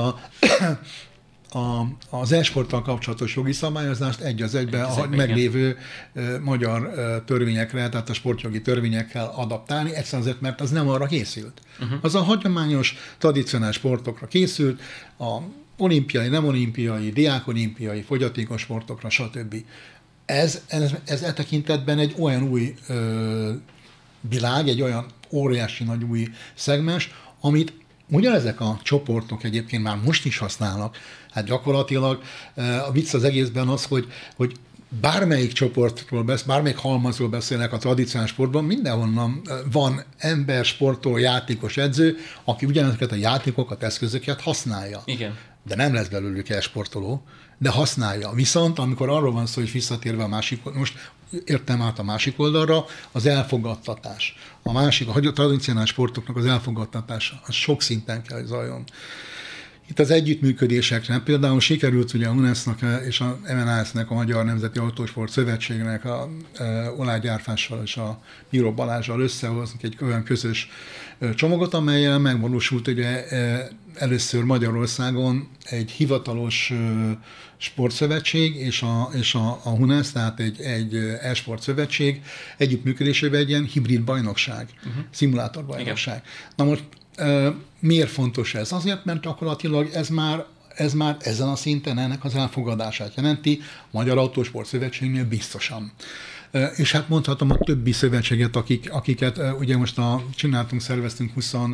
az e-sporttal kapcsolatos jogi szabályozást egy az egyben a meglévő magyar törvényekre, tehát a sportjogi törvényekkel adaptálni, egyszerűen azért, mert az nem arra készült. Az a hagyományos, tradicionális sportokra készült, a olimpiai, nem olimpiai, diákolimpiai, fogyatékos sportokra, stb. Ez tekintetben egy olyan új világ, egy olyan óriási nagy új szegmens, amit ugyanezek a csoportok egyébként már most is használnak. Hát gyakorlatilag a vicc az egészben az, hogy bármelyik csoportról bármelyik halmazról beszélnek a tradicionális sportban, mindenhonnan van ember, sportoló, játékos, edző, aki ugyanezeket a játékokat, eszközöket használja. Igen. De nem lesz belőlük e-sportoló, de használja. Viszont amikor arról van szó, hogy visszatérve a másik, most értem át a másik oldalra, az elfogadtatás. A tradicionális sportoknak az elfogadtatása, az sok szinten kell, hogy zajjon. Itt az együttműködésekre, például sikerült ugye a UNESCO-nak és a MNAS-nek, a Magyar Nemzeti Autósport Szövetségnek a Oláh Gyárfással és a Bíró Balázsral összehozni egy olyan közös csomagot, amellyel megvalósult ugye először Magyarországon egy hivatalos sportszövetség és a HUNESZ, tehát egy e-sport szövetség együttműködésében egy ilyen hibrid bajnokság, szimulátor bajnokság. Na most Miért fontos ez? Azért, mert gyakorlatilag ez már ezen a szinten ennek az elfogadását jelenti, a Magyar Autósport Szövetségnél biztosan. És hát mondhatom a többi szövetséget, akiket ugye most szerveztünk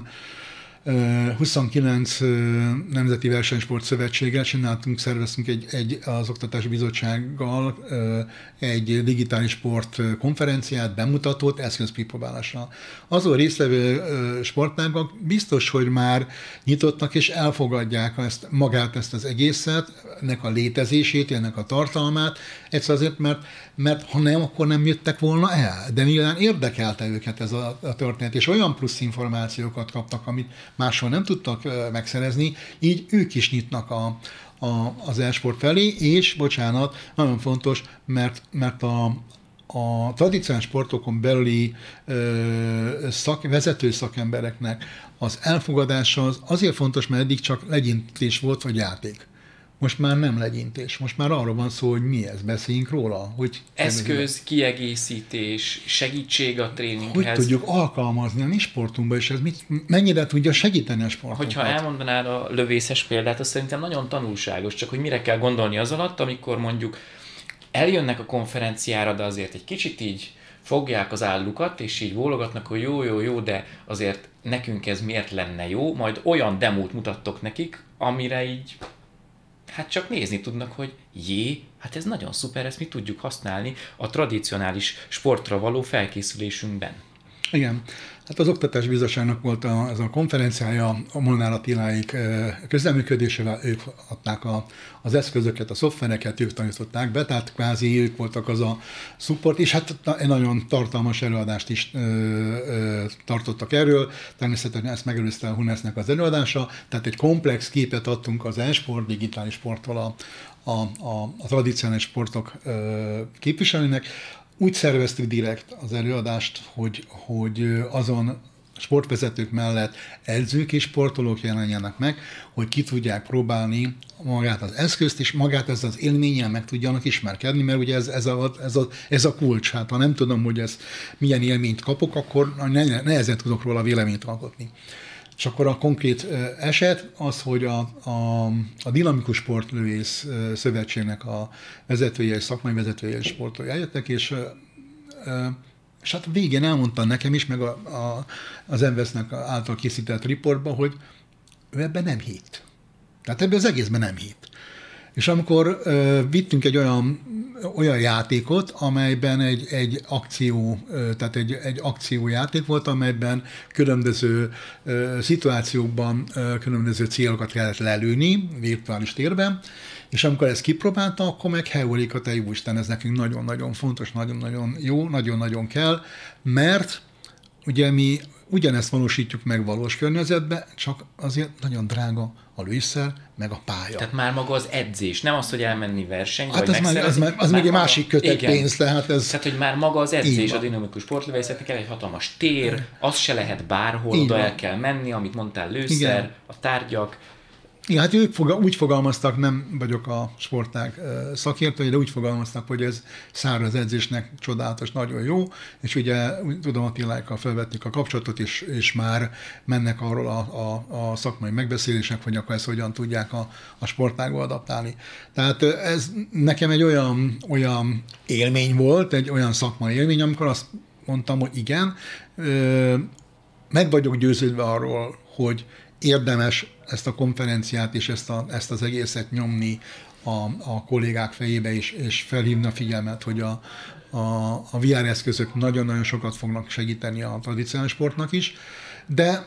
29 Nemzeti Versenysport Szövetséggel szerveztünk az Oktatási Bizottsággal egy digitális sport konferenciát, bemutatót, eszközkipróbálásra. Azon résztvevő sportágak biztos, hogy már nyitottak és elfogadják magát ezt az egészet, ennek a létezését, ennek a tartalmát, egyszer azért, mert ha nem, akkor nem jöttek volna el. De nyilván érdekelte őket ez a történet, és olyan plusz információkat kaptak, amit máshol nem tudtak megszerezni, így ők is nyitnak az e-sport felé, és bocsánat, nagyon fontos, mert a tradicionális sportokon belüli vezető szakembereknek az elfogadása azért fontos, mert eddig csak legyintés volt, vagy játék. Most már nem legyintés, most már arról van szó, hogy mi ez, beszéljünk róla. Hogy eszköz, kiegészítés, segítség a tréninghez. Hogy tudjuk alkalmazni a mi sportunkba, és ez mennyire tudja segíteni a sportunkat. Hogyha elmondanád a lövészes példát, az szerintem nagyon tanulságos, csak hogy mire kell gondolni az alatt, amikor mondjuk eljönnek a konferenciára, de azért egy kicsit így fogják az állukat, és így bólogatnak, hogy jó, de azért nekünk ez miért lenne jó, majd olyan demót mutattok nekik, amire így hát csak nézni tudnak, hogy hát ez nagyon szuper, ezt mi tudjuk használni a tradicionális sportra való felkészülésünkben. Igen. Hát az Oktatási Bizottságnak volt ez a konferenciája, a Molnár Attiláik közreműködésével, ők adták az eszközöket, a szoftvereket, ők tanították be, tehát kvázi ők voltak az a support, és hát egy nagyon tartalmas előadást is tartottak erről, természetesen ezt megelőzte a Hunesznek az előadása, tehát egy komplex képet adtunk az e-sport, digitális sporttól a tradicionális sportok képviselőnek. Úgy szerveztük direkt az előadást, hogy azon sportvezetők mellett edzők és sportolók jelenjenek meg, hogy ki tudják próbálni magát az eszközt, és magát ez az élménnyel meg tudjanak ismerkedni, mert ugye ez a kulcs. Hát ha nem tudom, hogy ez milyen élményt kapok, akkor nehezen tudok róla véleményt alkotni. És akkor a konkrét eset az, hogy a Dinamikus Sportlövész Szövetségnek a vezetője és szakmai vezetője és sportolói eljöttek, és hát a végén elmondta nekem is, meg az MVESZ-nek által készített riportban, hogy ő ebben nem hitt. Tehát ebben az egészben nem hitt. És amikor vittünk egy olyan játékot, amelyben egy akció, tehát egy akciójáték volt, amelyben különböző szituációkban különböző célokat kellett lelőni virtuális térben, és amikor ezt kipróbálta, akkor meg Heurika, te jó Isten, ez nekünk nagyon-nagyon fontos, nagyon-nagyon jó, nagyon-nagyon kell, mert ugye mi ugyanezt valósítjuk meg valós környezetben, csak azért nagyon drága a lőszer, meg a pálya. Tehát már maga az edzés, nem az, hogy elmenni versenyre, hát vagy az még egy másik kötek pénz. Tehát hogy már maga az edzés, a dinamikus sportlövészetnek kell egy hatalmas tér, az se lehet bárhol, oda el kell menni, amit mondtál, lőszer, igen. A tárgyak. Igen, hát ők úgy fogalmaztak, nem vagyok a sportág szakértője, de úgy fogalmaztak, hogy ez száraz edzésnek csodálatos, nagyon jó, és ugye tudom, Attilákkal felvettük a kapcsolatot, és már mennek arról a szakmai megbeszélések, hogy akkor ezt hogyan tudják a sportágba adaptálni. Tehát ez nekem egy olyan élmény volt, egy olyan szakmai élmény, amikor azt mondtam, hogy igen, meg vagyok győződve arról, hogy érdemes ezt a konferenciát és ezt az egészet nyomni a kollégák fejébe, és felhívni a figyelmet, hogy a VR eszközök nagyon-nagyon sokat fognak segíteni a tradicionális sportnak is, de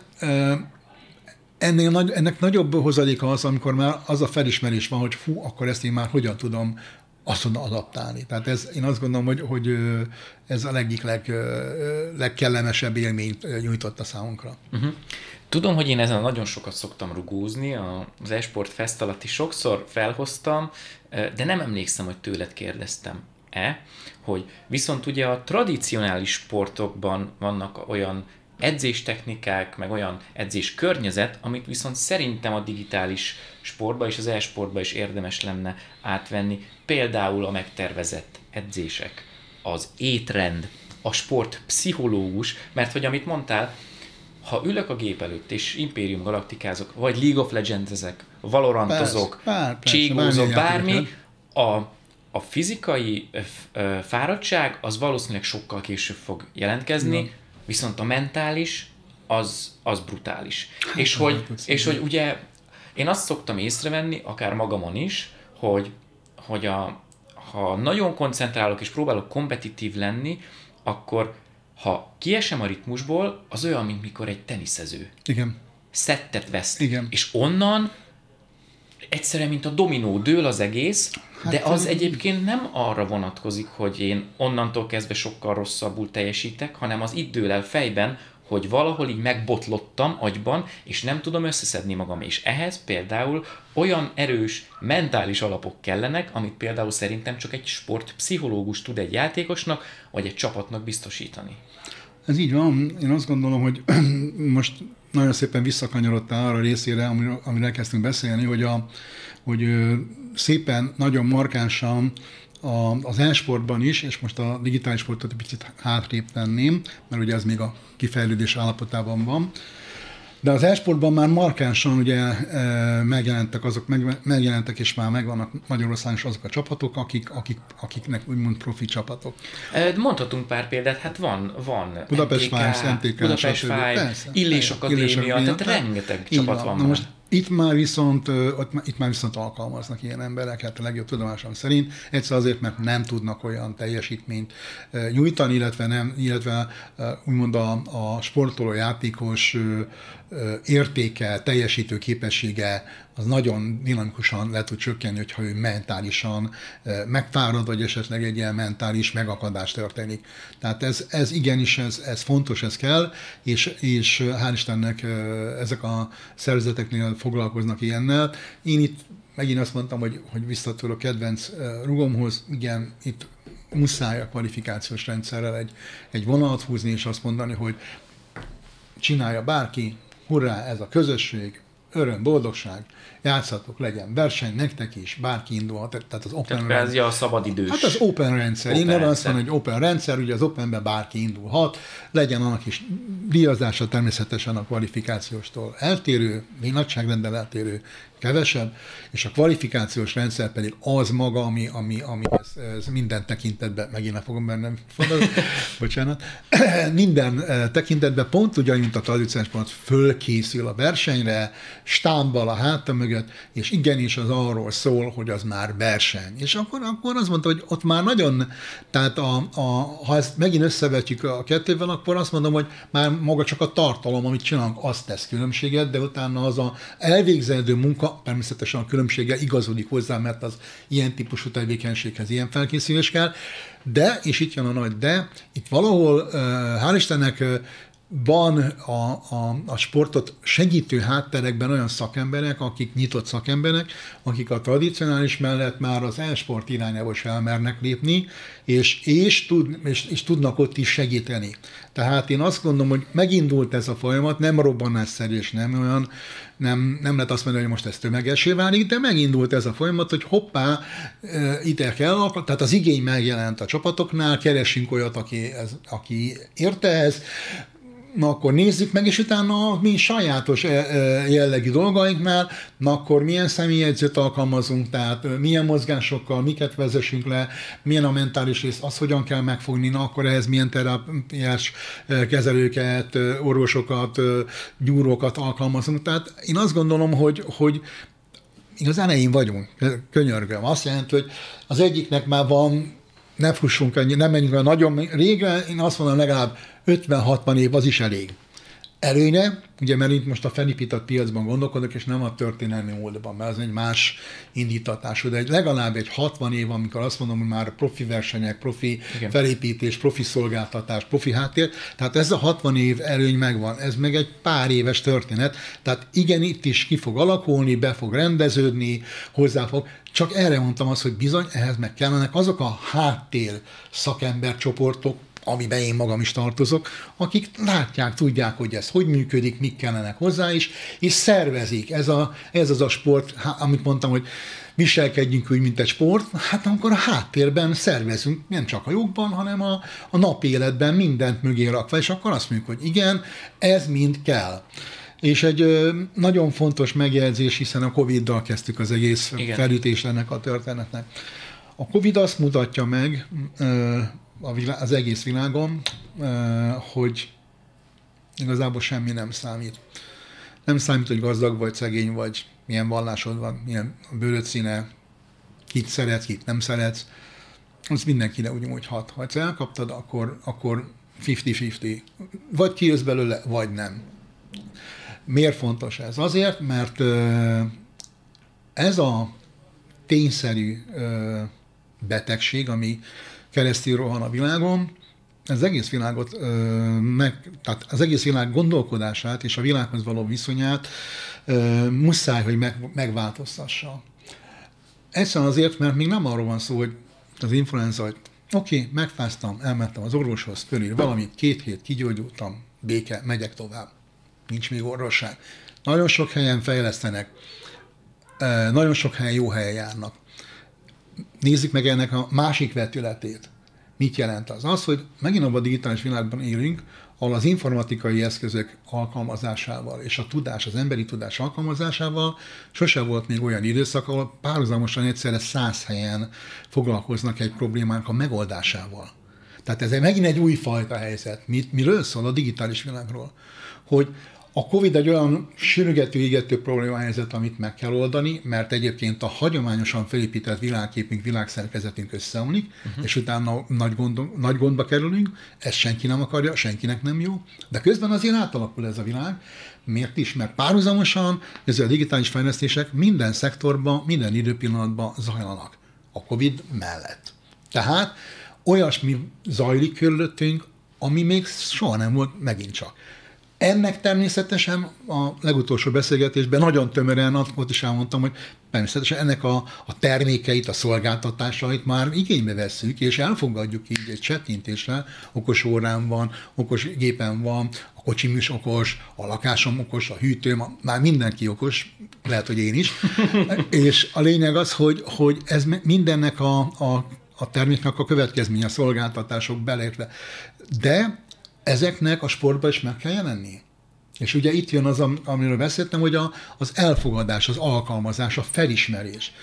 ennek nagyobb hozadéka az, amikor már az a felismerés van, hogy akkor ezt én már hogyan tudom adaptálni. Tehát én azt gondolom, hogy ez a egyik legkellemesebb élményt nyújtotta számunkra. Uh-huh. Tudom, hogy én ezen nagyon sokat szoktam rugózni, az eSport Fest alatt is sokszor felhoztam, de nem emlékszem, hogy tőled kérdeztem-e, hogy viszont ugye a tradicionális sportokban vannak olyan edzéstechnikák, meg olyan edzés környezet, amit viszont szerintem a digitális sportba és az e-sportba is érdemes lenne átvenni. Például a megtervezett edzések, az étrend, a sportpszichológus, mert hogy amit mondtál, ha ülök a gép előtt, és Imperium galaktikázok, vagy League of Legends-ezek, Valorantozok, cségózok, bármi, a fizikai fáradtság az valószínűleg sokkal később fog jelentkezni, viszont a mentális az brutális. Hát, és hogy ugye én azt szoktam észrevenni, akár magamon is, hogy ha nagyon koncentrálok és próbálok kompetitív lenni, akkor ha kiesem a ritmusból, az olyan, mint mikor egy teniszező. Igen. Szettet veszt. Igen. És onnan egyszerűen, mint a dominó, dől az egész, de az egyébként nem arra vonatkozik, hogy én onnantól kezdve sokkal rosszabbul teljesítek, hanem az itt dől el fejben, hogy valahol így megbotlottam agyban, és nem tudom összeszedni magam. És ehhez például olyan erős mentális alapok kellenek, amit például szerintem csak egy sportpszichológus tud egy játékosnak, vagy egy csapatnak biztosítani. Ez így van. Én azt gondolom, hogy most nagyon szépen visszakanyarodtál arra részére, amiről elkezdtünk beszélni, hogy szépen, nagyon markánsan az e-sportban is, és most a digitális sportot egy picit hátrébb tenném, mert ugye ez még a kifejlődés állapotában van, de az e-sportban már markánsan ugye megjelentek és már megvannak Magyarországon is azok a csapatok, akiknek úgymond profi csapatok. Mondhatunk pár példát, hát van Budapest Files, MTK, Budapest Files, Illés Akadémia, tehát rengeteg csapat van már. Most itt már viszont alkalmaznak ilyen embereket a legjobb tudomásom szerint, egyszer azért, mert nem tudnak olyan teljesítményt nyújtani, illetve úgymond a sportoló játékos értéke, teljesítő képessége az nagyon dinamikusan le tud csökkenni, hogyha ő mentálisan megfárad, vagy esetleg egy ilyen mentális megakadás történik. Tehát ez igenis, ez fontos, ez kell, és hál' Istennek ezek a szervezeteknél foglalkoznak ilyennel. Én itt megint azt mondtam, hogy visszatérő a kedvenc rugomhoz, igen, itt muszáj a kvalifikációs rendszerrel egy vonalat húzni, és azt mondani, hogy csinálja bárki, hurrá, ez a közösség, öröm, boldogság, játszatok, legyen verseny, nektek is, bárki indulhat. Tehát az open rendszer. A szabadidős. Hát az open rendszer. Én nem azt mondom, hogy open rendszer, ugye az openben bárki indulhat, legyen annak is díjazása természetesen a kvalifikációstól eltérő, még nagyságrendel eltérő, kevesebb, és a kvalifikációs rendszer pedig az maga, ami ez minden tekintetben, megint nem fogom bennem fogadni, bocsánat, minden tekintetben pont ugyan, mint a tradicionális sport, fölkészül a versenyre, stámbbal a háta mögött, és igenis az arról szól, hogy az már verseny. És akkor azt mondta, hogy ott már nagyon, tehát ha ezt megint összevetjük a kettővel, akkor azt mondom, hogy már maga csak a tartalom, amit csinálunk, azt tesz különbséget, de utána az a elvégzendő munka, természetesen a különbséggel igazodik hozzá, mert az ilyen típusú tevékenységhez ilyen felkészülés kell, de, és itt jön a nagy de, itt valahol, hál' Istennek, van a sportot segítő hátterekben olyan szakemberek, akik nyitott szakemberek, akik a tradicionális mellett már az e-sport irányába is elmernek lépni, és tudnak ott is segíteni. Tehát én azt gondolom, hogy megindult ez a folyamat, nem robbanásszerű, és nem olyan, nem lehet azt mondani, hogy most ez tömegessé válik, de megindult ez a folyamat, hogy hoppá, ide kell, tehát az igény megjelent a csapatoknál, keresünk olyat, aki érte ez, na akkor nézzük meg, és utána mi sajátos jellegű dolgainknál, na akkor milyen személyjegyzőt alkalmazunk, tehát milyen mozgásokkal, miket vezessünk le, milyen a mentális rész, azt hogyan kell megfogni, na akkor ehhez milyen terápiás kezelőket, orvosokat, gyúrókat alkalmazunk. Tehát én azt gondolom, hogy igaz elején vagyunk, könyörgöm. Azt jelenti, hogy az egyiknek már van, ne fussunk ennyi, nem menjünk olyan nagyon régre, én azt mondom, legalább 50-60 év az is elég. Előnye, ugye mert itt most a felépített piacban gondolkodok, és nem a történelmi módban, mert az egy más indítatású, de legalább egy 60 év, amikor azt mondom, hogy már profi versenyek, profi felépítés, profi szolgáltatás, profi háttér, tehát ez a 60 év előny megvan, ez meg egy pár éves történet, tehát igen, itt is ki fog alakulni, be fog rendeződni, hozzá fog, csak erre mondtam azt, hogy bizony ehhez meg kellenek azok a háttér szakembercsoportok, amiben én magam is tartozok, akik látják, tudják, hogy ez hogy működik, mik kellenek hozzá is, és szervezik. Ez az a sport, amit mondtam, hogy viselkedjünk úgy, mint egy sport, hát amikor a háttérben szervezünk, nem csak a jogban, hanem a napi életben mindent mögé rakva, és akkor azt mondjuk, hogy igen, ez mind kell. És egy nagyon fontos megjegyzés, hiszen a Covid-dal kezdtük az egész felütés ennek a történetnek. A Covid azt mutatja meg az egész világon, hogy igazából semmi nem számít. Nem számít, hogy gazdag vagy, szegény vagy, milyen vallásod van, milyen bőröd színe, kit szeretsz, kit nem szeretsz. Az mindenkire ugyanúgy hat. Ha ezt elkaptad, akkor 50-50. Vagy kijössz belőle, vagy nem. Miért fontos ez? Azért, mert ez a tényszerű betegség, ami keresztül rohan a világon, az egész világot, tehát az egész világ gondolkodását és a világhoz való viszonyát muszáj, hogy megváltoztassa. Egyszerűen azért, mert még nem arról van szó, hogy az influenza, hogy oké, megfáztam, elmentem az orvoshoz, fölír valamit, 2 hét kigyógyultam, béke, megyek tovább. Nincs még orvosság. Nagyon sok helyen fejlesztenek, nagyon sok helyen jó helyen járnak. Nézzük meg ennek a másik vetületét. Mit jelent az? Az, hogy megint abban a digitális világban élünk, ahol az informatikai eszközök alkalmazásával és a tudás, az emberi tudás alkalmazásával sose volt még olyan időszak, ahol párhuzamosan egyszerre 100 helyen foglalkoznak egy problémának a megoldásával. Tehát ez megint egy újfajta helyzet. Miről szól a digitális világról? Hogy a Covid egy olyan sürgető, égető problémahelyzet, amit meg kell oldani, mert egyébként a hagyományosan felépített világképünk, világszerkezetünk összeomlik, és utána nagy gondba kerülünk, ezt senki nem akarja, senkinek nem jó, de közben azért átalakul ez a világ. Miért is? Mert párhuzamosan ezzel a digitális fejlesztések minden szektorban, minden időpillanatban zajlanak. A Covid mellett. Tehát olyasmi zajlik körülöttünk, ami még soha nem volt megint csak. Ennek természetesen a legutolsó beszélgetésben nagyon tömören ott is elmondtam, hogy természetesen ennek a termékeit, a szolgáltatásait már igénybe vesszük, és elfogadjuk így egy csettintésre, okos órám van, okos gépen van, a kocsim is okos, a lakásom okos, a hűtőm, már mindenki okos, lehet, hogy én is. És a lényeg az, hogy ez mindennek a terméknek a következménye, a szolgáltatások beleértve. De ezeknek a sportban is meg kell jelenni. És ugye itt jön az, amiről beszéltem, hogy az elfogadás, az alkalmazás, a felismerés.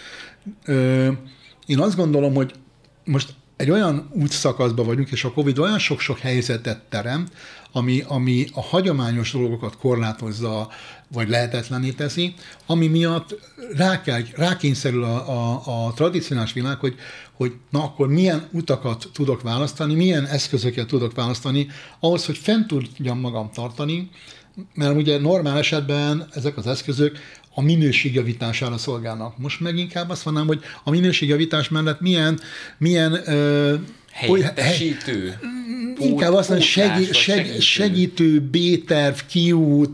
Én azt gondolom, hogy most egy olyan útszakaszban vagyunk, és a Covid olyan sok-sok helyzetet teremt, ami a hagyományos dolgokat korlátozza, vagy lehetetlenné teszi, ami miatt rákényszerül a tradicionális világ, hogy na akkor milyen utakat tudok választani, milyen eszközöket tudok választani, ahhoz, hogy fent tudjam magam tartani, mert ugye normál esetben ezek az eszközök a minőségjavítására szolgálnak. Most meg inkább azt mondanám, hogy a minőségjavítás mellett milyen helyettesítő. Inkább azt mondom, segítő, B-terv, kiút,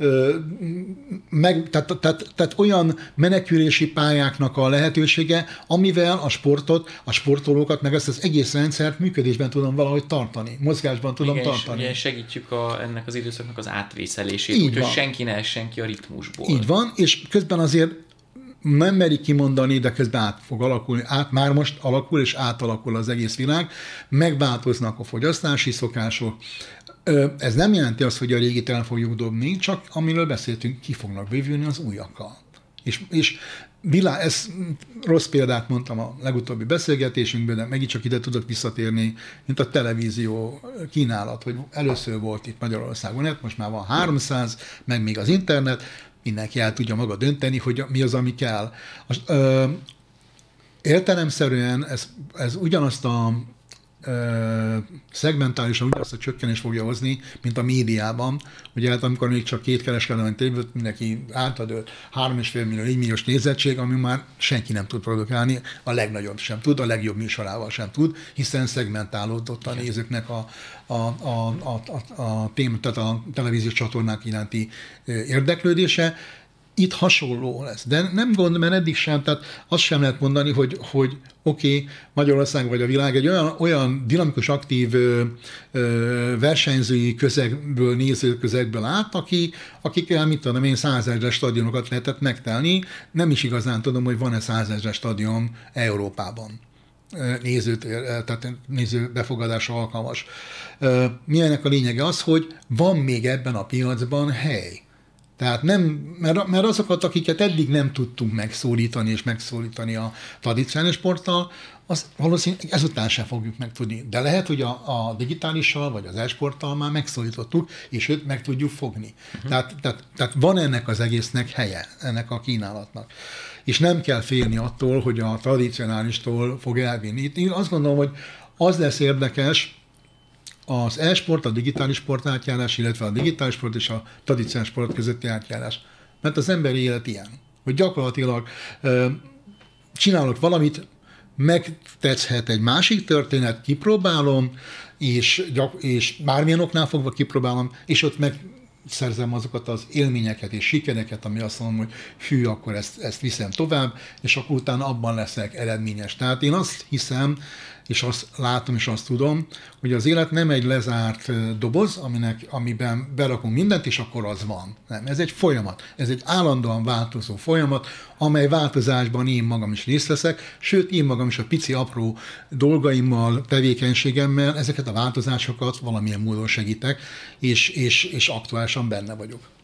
tehát olyan menekülési pályáknak a lehetősége, amivel a sportot, a sportolókat, meg ezt az egész rendszert működésben tudom valahogy tartani, mozgásban tudom tartani. Igen, segítjük ennek az időszaknak az átvészelését, úgyhogy senki ne essen ki a ritmusból. Így van, és közben azért nem merik kimondani, de közben át fog alakulni, már most alakul és átalakul az egész világ, megváltoznak a fogyasztási szokások. Ez nem jelenti azt, hogy a régit el fogjuk dobni, csak amiről beszéltünk, ki fognak bővülni az újakkal. És ez rossz példát mondtam a legutóbbi beszélgetésünkben, de megint csak ide tudok visszatérni, mint a televízió kínálat, hogy először volt itt Magyarországon, most már van 300, meg még az internet, mindenki el tudja maga dönteni, hogy mi az, ami kell. Értelemszerűen ez ugyanazt a szegmentálisan ugyanazt a csökkenést fogja hozni, mint a médiában. Ugye hát amikor még csak 2 kereskedelmi tévét mindenki átadott 3,5 millió, 4 milliós nézettség, ami már senki nem tud produkálni, a legnagyobb sem tud, a legjobb műsorával sem tud, hiszen szegmentálódott a nézőknek tehát a televíziós csatornák iránti érdeklődése. itt hasonló lesz. De nem gond, mert eddig sem, tehát azt sem lehet mondani, hogy oké, Magyarország vagy a világ egy olyan dinamikus, aktív versenyzői közegből, nézőközegből állt, akikkel, mit tudom én, 100 000-es stadionokat lehetett megtelni. Nem is igazán tudom, hogy van-e 100 000-es stadion Európában. Tehát néző befogadásra alkalmas. Mi ennek a lényege? Az, hogy van még ebben a piacban hely. Tehát nem, mert azokat, akiket eddig nem tudtunk megszólítani és megszólítani a tradicionális sporttal, azt valószínűleg ezután sem fogjuk megtudni. De lehet, hogy a digitálissal vagy az e-sporttal már megszólítottuk, és őt meg tudjuk fogni. Tehát van ennek az egésznek helye, ennek a kínálatnak. És nem kell félni attól, hogy a tradicionálistól fog elvinni. Én azt gondolom, hogy az lesz érdekes, az e-sport, a digitális sport átjárás, illetve a digitális sport és a tradicionális sport közötti átjárás. Mert az emberi élet ilyen, hogy gyakorlatilag csinálok valamit, megtetszhet egy másik történet, kipróbálom, és bármilyen oknál fogva kipróbálom, és ott megszerzem azokat az élményeket és sikereket, ami azt mondom, hogy hű, akkor ezt viszem tovább, és akkor utána abban leszek eredményes. Tehát én azt hiszem, és azt látom, és azt tudom, hogy az élet nem egy lezárt doboz, amiben berakunk mindent, és akkor az van. Nem, ez egy folyamat. Ez egy állandóan változó folyamat, amely változásban én magam is részt veszek, sőt, én magam is a pici, apró dolgaimmal, tevékenységemmel ezeket a változásokat valamilyen módon segítek, és aktuálisan benne vagyok.